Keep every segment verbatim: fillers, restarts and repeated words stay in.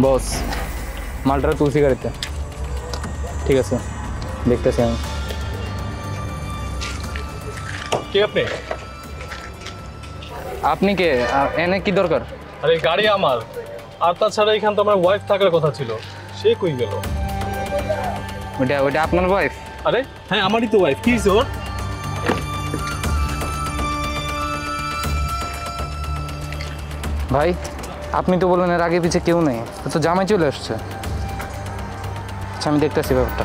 বস মালটা তুলসী গাড়িতে। ঠিক আছে, দেখতেছি আমি। কে আপনি? আপনি কে? এনে কি দরকার? আরে গাড়ি আমার, আর তাছাড়া এখানে তো আমার ওয়াইফ থাকার কথা ছিল, সে কই গেল? ওইটা ওইটা আপনার ওয়াইফ? আরে হ্যাঁ, আমারই তো ওয়াইফ। কি ওর? ভাই আপনি তো বললেন এর আগে পিছে কেউ নেই, তো জামাই চলে আসছে। আচ্ছা আমি দেখতেছি ব্যাপারটা।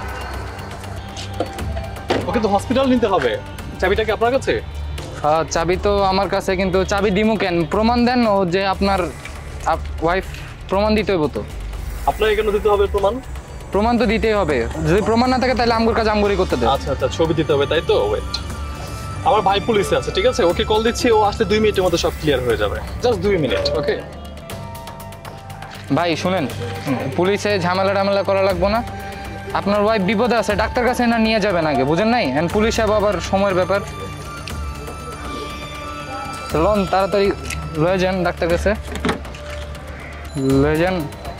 ওকে তো হসপিটাল নিতে হবে। চাবিটা কি আপনার কাছে? চাবি তো আমার কাছে, কিন্তু চাবি দিমু কেন? প্রমাণ দেন ও যে আপনার ওয়াইফ, প্রমাণ দিতে হইব তো। আপনাকে কেন দিতে হবে প্রমাণ? প্রমাণ তো দিতেই হবে, যদি প্রমাণ না থাকে তাহলে আমগুর কাজ আমগুরই করতে দেয়। আচ্ছা আচ্ছা, ছবি দিতে হবে তাই তো? ওয়েট, আমার ভাই পুলিশে আছে, ঠিক আছে? ওকে কল দিচ্ছি, ও আসলে দুই মিনিটের মধ্যে সব ক্লিয়ার হয়ে যাবে। জাস্ট দুই মিনিট, ওকে? ভাই শুনেন, পুলিশে ঝামেলা টামেলা করা লাগবো না। আপনার ওয়াইফ বিপদে আছে, ডাক্তার কাছে না নিয়ে যাবেন আগে, বুঝেন নাই? এন্ড পুলিশ আবার সময়ের ব্যাপার। লন তাড়াতাড়ি লয়ে যান ডাক্তার কাছে, লয়ে যান।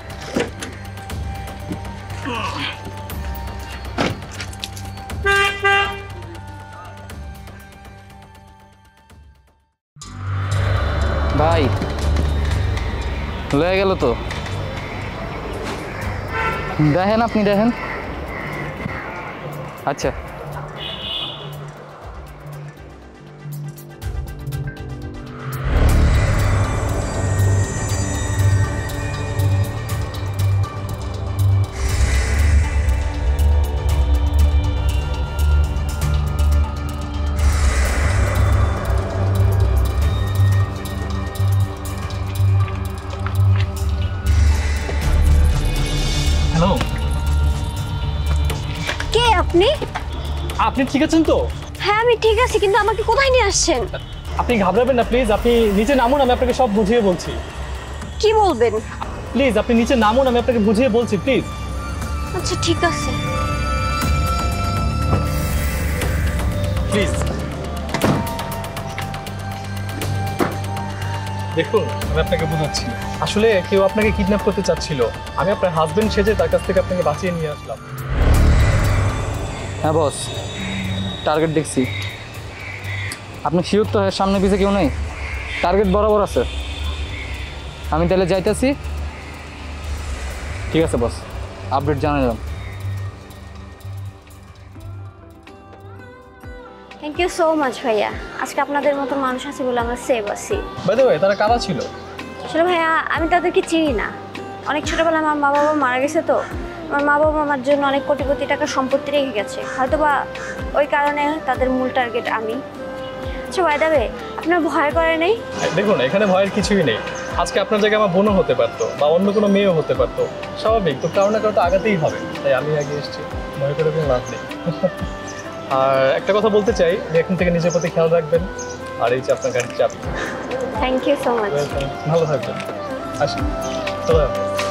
ভাই লয়ে গেল তো, দেখেন আপনি দেখেন। আচ্ছা হ্যালো, কে আপনি? আপনি ঠিক আছেন তো? হ্যাঁ আমি ঠিক আছি, কিন্তু আমাকে কোথায় নিয়ে আসছেন? আপনি ঘাবড়াবেন না প্লিজ, আপনি নিচে নামুন, আমি আপনাকে সব বুঝিয়ে বলছি। কি বলবেন? প্লিজ আপনি নিচে নামুন, আমি আপনাকে বুঝিয়ে বলছি, প্লিজ। আচ্ছা ঠিক আছে। প্লিজ দেখুন, আমি আপনাকে বোঝাচ্ছি। আসলে কেউ আপনাকে কিডন্যাপ করতে চাচ্ছিল, আমি আপনার হাজবেন্ড সেজে তার কাছ থেকে আপনাকে বাঁচিয়ে নিয়ে আসলাম। হ্যাঁ বস, টার্গেট দেখছি। আপনি শিওর তো সামনে পিছে কেউ নেই? টার্গেট বরাবর আছে। আমি তাহলে যাইতেছি। ঠিক আছে বস, আপডেট জানালাম। থ্যাংক ইউ সো মাচ ভাইয়া, আজকে আপনাদের মতো মানুষ আছে বলে আমরা সেভ আছি। বাই দ্য ওয়ে, তারা কারা ছিল? আসলে ভাইয়া আমি তাদেরকে চিনি না, অনেক ছোটবেলায় আমার মা বাবা মারা গেছে, তো আমার মা বাবা আমার জন্য অনেক কোটি কোটি টাকার সম্পত্তি রেখে গেছে, হয়তো বা ওই কারণে তাদের মূল টার্গেট আমি। আচ্ছা বাই দ্য ওয়ে, আপনার ভয় করে নেই? দেখুন এখানে ভয়ের কিছুই নেই। আজকে আপনার জায়গায় আমার বোনও হতে পারতো, বা অন্য কোনো মেয়েও হতে পারতো, স্বাভাবিক। তো কারো না কারো তো আগাতেই হবে, তাই আমি আগে এসেছি, ভয় করে কোনো লাভ নেই। আর একটা কথা বলতে চাই যে এখন থেকে নিজের প্রতি খেয়াল রাখবেন, আর এই যে আপনার গাড়ির চাবি। Thank you so much. ভালো থাকবেন, আসি। চলো।